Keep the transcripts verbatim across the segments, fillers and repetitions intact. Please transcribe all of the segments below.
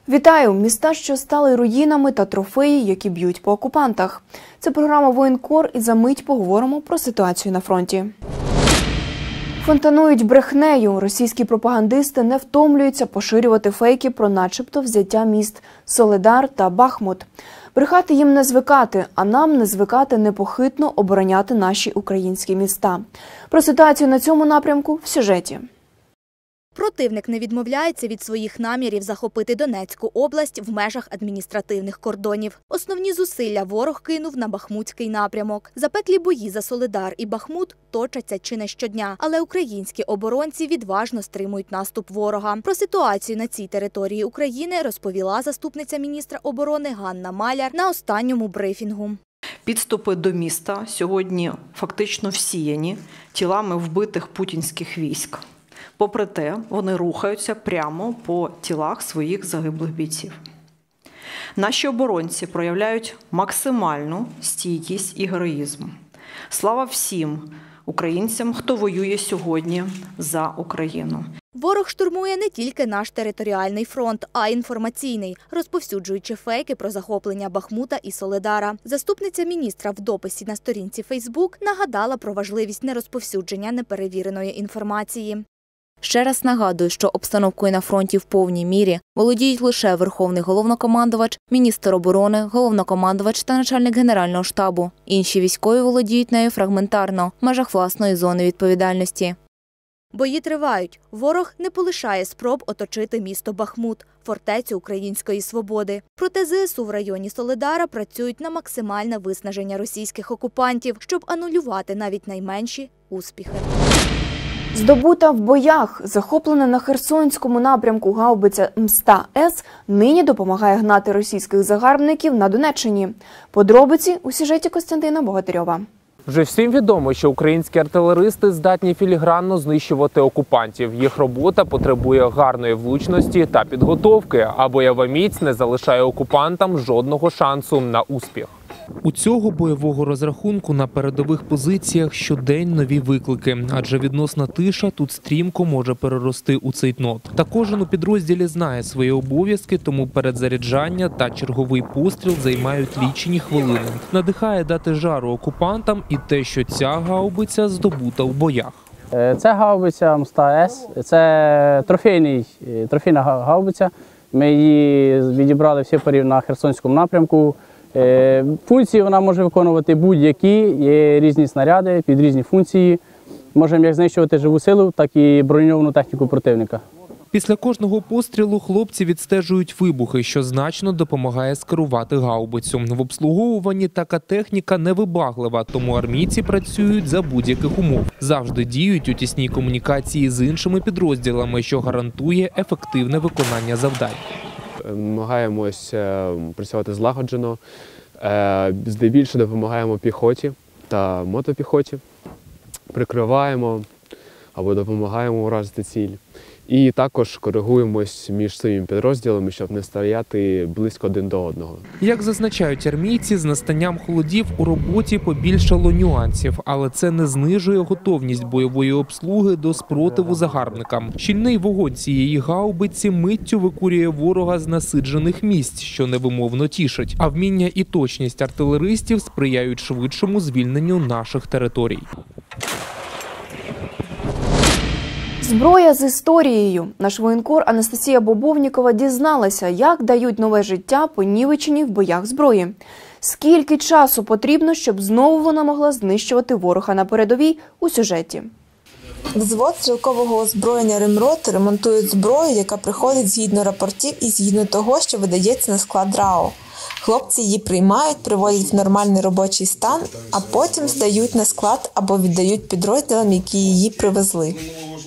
Вітаю! Міста, що стали руїнами, та трофеї, які б'ють по окупантах. Це програма «Воєнкор» і за мить поговоримо про ситуацію на фронті. Фонтанують брехнею. Російські пропагандисти не втомлюються поширювати фейки про начебто взяття міст Солидар та Бахмут. Брехати їм не звикати, а нам не звикати непохитно обороняти наші українські міста. Про ситуацію на цьому напрямку в сюжеті. Противник не відмовляється від своїх намірів захопити Донецьку область в межах адміністративних кордонів. Основні зусилля ворог кинув на Бахмутський напрямок. Запеклі бої за Солидар і Бахмут точаться чи не щодня, але українські оборонці відважно стримують наступ ворога. Про ситуацію на цій території України розповіла заступниця міністра оборони Ганна Маляр на останньому брифінгу. Підступи до міста сьогодні фактично всіяні тілами вбитих путінських військ. Попри те, вони рухаються прямо по тілах своїх загиблих бійців. Наші оборонці проявляють максимальну стійкість і героїзм. Слава всім українцям, хто воює сьогодні за Україну. Ворог штурмує не тільки наш територіальний фронт, а й інформаційний, розповсюджуючи фейки про захоплення Бахмута і Солидара. Заступниця міністра в дописі на сторінці Фейсбук нагадала про важливість нерозповсюдження неперевіреної інформації. Ще раз нагадую, що обстановкою на фронті в повній мірі володіють лише Верховний головнокомандувач, міністр оборони, головнокомандувач та начальник Генерального штабу. Інші військові володіють нею фрагментарно, в межах власної зони відповідальності. Бої тривають. Ворог не полишає спроб оточити місто Бахмут, фортецю української свободи. Проте ЗСУ в районі Солидара працюють на максимальне виснаження російських окупантів, щоб анулювати навіть найменші успіхи. Здобута в боях, захоплена на Херсонському напрямку гаубиця М-ста-С нині допомагає гнати російських загарбників на Донеччині. Подробиці у сюжеті Костянтина Богатирьова. Вже всім відомо, що українські артилеристи здатні філігранно знищувати окупантів. Їх робота потребує гарної влучності та підготовки, а бойова міць не залишає окупантам жодного шансу на успіх. У цього бойового розрахунку на передових позиціях щодень нові виклики, адже відносна тиша тут стрімко може перерости у цейтнот. Та кожен у підрозділі знає свої обов'язки, тому передзаряджання та черговий постріл займають лічені хвилини. Надихає дати жару окупантам і те, що ця гаубиця здобута у боях. Це гаубиця М-ста-С, це трофейний, трофейна гаубиця. Ми її відібрали всі порів на Херсонському напрямку. Функції вона може виконувати будь-які, є різні снаряди під різні функції. Можемо як знищувати живу силу, так і броньовану техніку противника. Після кожного пострілу хлопці відстежують вибухи, що значно допомагає скерувати гаубицю. В обслуговуванні така техніка невибаглива, тому армійці працюють за будь-яких умов. Завжди діють у тісній комунікації з іншими підрозділами, що гарантує ефективне виконання завдань. Намагаємось працювати злагоджено, здебільшого допомагаємо піхоті та мотопіхоті, прикриваємо або допомагаємо уразити ціль. І також коригуємось між своїми підрозділами, щоб не стояти близько один до одного. Як зазначають армійці, з настанням холодів у роботі побільшало нюансів, але це не знижує готовність бойової обслуги до спротиву загарбникам. Щільний вогонь цієї гаубиці миттю викурює ворога з насиджених місць, що невимовно тішить. А вміння і точність артилеристів сприяють швидшому звільненню наших територій. Зброя з історією. Наш воєнкор Анастасія Бобовнікова дізналася, як дають нове життя понівечені в боях зброї. Скільки часу потрібно, щоб знову вона могла знищувати ворога на передовій у сюжеті. Взвод стрілкового озброєння «Римрот» ремонтують зброю, яка приходить згідно рапортів і згідно того, що видається на склад РАО. Хлопці її приймають, приводять в нормальний робочий стан, а потім здають на склад або віддають підрозділам, які її привезли.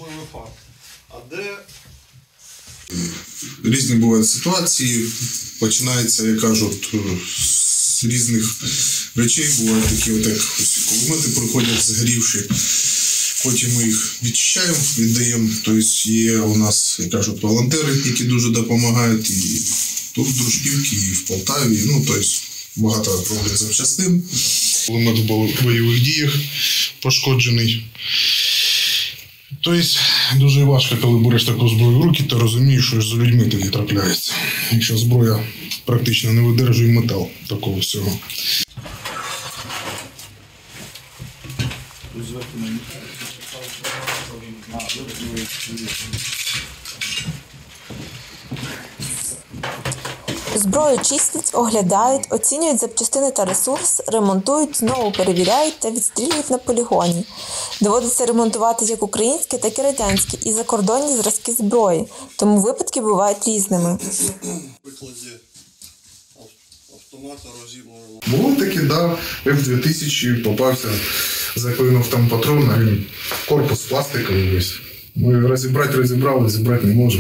Різні бувають ситуації, починається, я кажу, з різних речей, бувають такі, от як кулемети приходять згорівші, потім ми їх відчищаємо, віддаємо, тобто є у нас, я кажу, волонтери, які дуже допомагають, і тут в Дружківці, і в Полтаві, ну, тобто багато роблять запчастин. Кулемет був у бойових діях пошкоджений. Тобто дуже важко, коли береш таку зброю в руки, то розумієш, що з людьми тоді трапляється. Якщо зброя практично не видержує метал такого всього. Зброю чистять, оглядають, оцінюють запчастини та ресурс, ремонтують, знову перевіряють та відстрілюють на полігоні. Доводиться ремонтувати як українські, так і радянські і закордонні зразки зброї, тому випадки бувають різними. Було таке, да, еф дві тисячі попався, заклинув там патрон, а він корпус пластиковий весь. Ми розібрати розібрали, зібрати не можемо.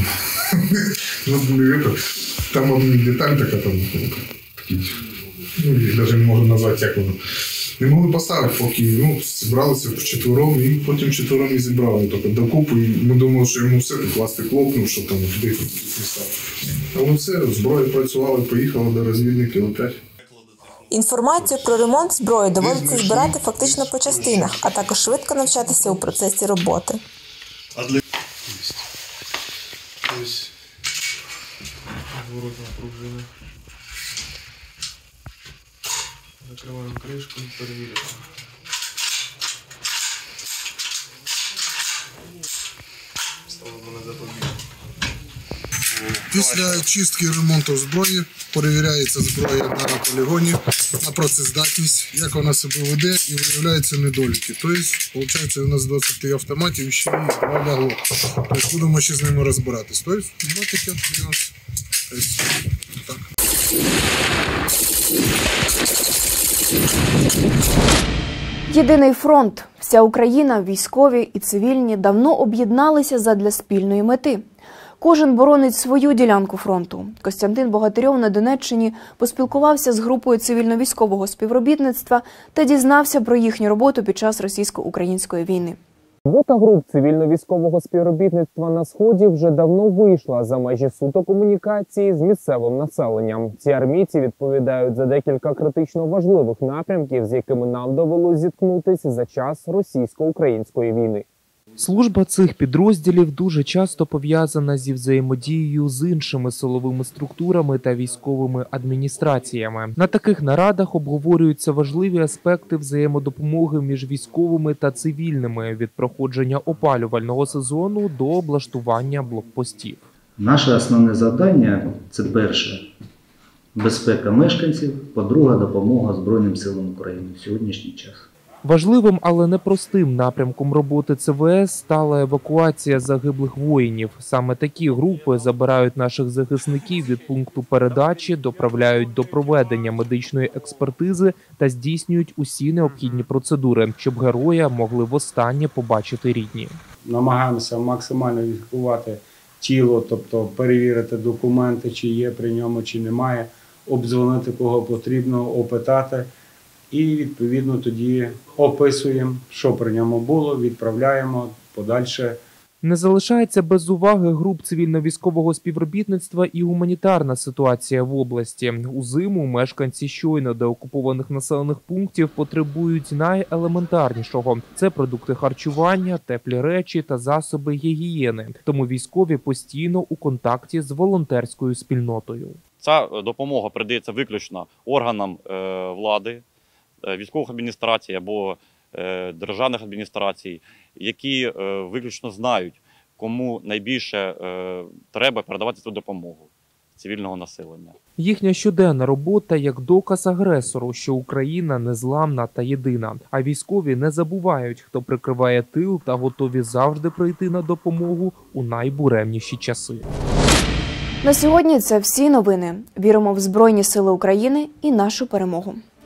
Там одна деталь така, там, такі, ну, їх навіть не можу назвати, як воно. Не могли поставити, поки ну, зібралися вчетвером, і потім вчетвером і зібрали тільки докупи. І ми думали, що йому все, пластик лопнув, що там дихати не став. Але все, зброя працювала, поїхала до розвідників опять. Інформацію про ремонт зброї доводиться збирати фактично по частинах, а також швидко навчатися у процесі роботи. Воротна пружина. Закриваємо кришку і перевіряємо. Ставимо на запобіжник. Після чистки і ремонту зброї перевіряється зброя на полігоні на працездатність, як вона себе веде, і виявляються недоліки. Тобто, виходить, у нас двадцять автоматів, ще є два багло. Тобто, будемо ще з ними розбиратись. Тобто, два такі от у нас. Тобто, так. Єдиний фронт. Вся Україна, військові і цивільні, давно об'єдналися задля спільної мети. Кожен боронить свою ділянку фронту. Костянтин Богатирьов на Донеччині поспілкувався з групою цивільно-військового співробітництва та дізнався про їхню роботу під час російсько-української війни. Робота груп цивільно-військового співробітництва на Сході вже давно вийшла за межі суто комунікації з місцевим населенням. Ці армійці відповідають за декілька критично важливих напрямків, з якими нам довелось зіткнутися за час російсько-української війни. Служба цих підрозділів дуже часто пов'язана зі взаємодією з іншими силовими структурами та військовими адміністраціями. На таких нарадах обговорюються важливі аспекти взаємодопомоги між військовими та цивільними від проходження опалювального сезону до облаштування блокпостів. Наше основне завдання – це перше – безпека мешканців, по-друге – допомога Збройним силам України в сьогоднішній час. Важливим, але непростим напрямком роботи це ве ес стала евакуація загиблих воїнів. Саме такі групи забирають наших захисників від пункту передачі, доправляють до проведення медичної експертизи та здійснюють усі необхідні процедури, щоб героя могли востаннє побачити рідні. Намагаємося максимально відслідкувати тіло, тобто перевірити документи, чи є при ньому, чи немає, обдзвонити кого потрібно, опитати. І, відповідно, тоді описуємо, що при ньому було, відправляємо подальше. Не залишається без уваги груп цивільно-військового співробітництва і гуманітарна ситуація в області. У зиму мешканці щойно деокупованих населених пунктів потребують найелементарнішого – це продукти харчування, теплі речі та засоби гігієни. Тому військові постійно у контакті з волонтерською спільнотою. Ця допомога передається виключно органам влади, військових адміністрацій або державних адміністрацій, які виключно знають, кому найбільше треба передавати цю допомогу цивільного населення. Їхня щоденна робота як доказ агресору, що Україна незламна та єдина. А військові не забувають, хто прикриває тил та готові завжди прийти на допомогу у найбуремніші часи. На сьогодні це всі новини. Віримо в Збройні Сили України і нашу перемогу.